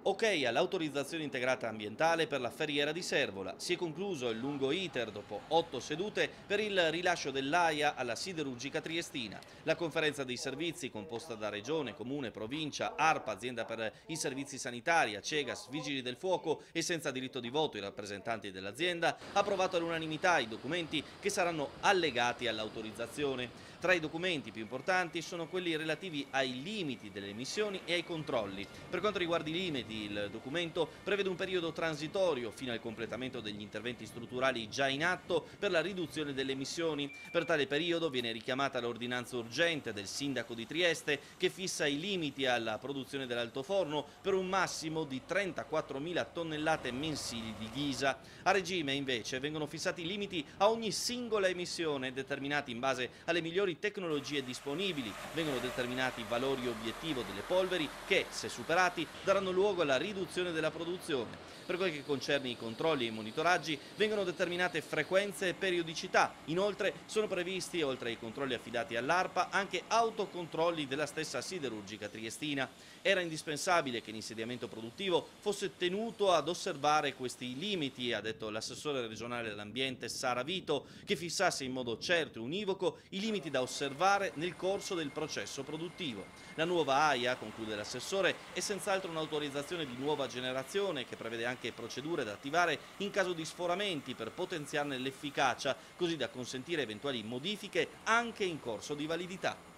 Ok all'autorizzazione integrata ambientale per la Ferriera di Servola. Si è concluso il lungo iter dopo 8 sedute per il rilascio dell'AIA alla siderurgica triestina. La conferenza dei servizi, composta da Regione, Comune, Provincia, ARPA, Azienda per i Servizi Sanitari, Acegas, Vigili del Fuoco e senza diritto di voto i rappresentanti dell'azienda, ha approvato all'unanimità i documenti che saranno allegati all'autorizzazione. Tra i documenti più importanti sono quelli relativi ai limiti delle emissioni e ai controlli. Per quanto riguarda i limiti, il documento prevede un periodo transitorio fino al completamento degli interventi strutturali già in atto per la riduzione delle emissioni. Per tale periodo viene richiamata l'ordinanza urgente del sindaco di Trieste che fissa i limiti alla produzione dell'altoforno per un massimo di 34.000 tonnellate mensili di ghisa. A regime invece vengono fissati limiti a ogni singola emissione determinati in base alle migliori tecnologie disponibili. Vengono determinati i valori obiettivo delle polveri che, se superati, daranno luogo alla riduzione della produzione. Per quel che concerne i controlli e i monitoraggi, vengono determinate frequenze e periodicità. Inoltre sono previsti, oltre ai controlli affidati all'ARPA, anche autocontrolli della stessa siderurgica triestina. Era indispensabile che l'insediamento produttivo fosse tenuto ad osservare questi limiti, ha detto l'assessore regionale dell'ambiente Sara Vito, che fissasse in modo certo e univoco i limiti da osservare nel corso del processo produttivo. La nuova AIA, conclude l'assessore, è senz'altro un'autorizzazione di nuova generazione che prevede anche procedure da attivare in caso di sforamenti per potenziarne l'efficacia, così da consentire eventuali modifiche anche in corso di validità.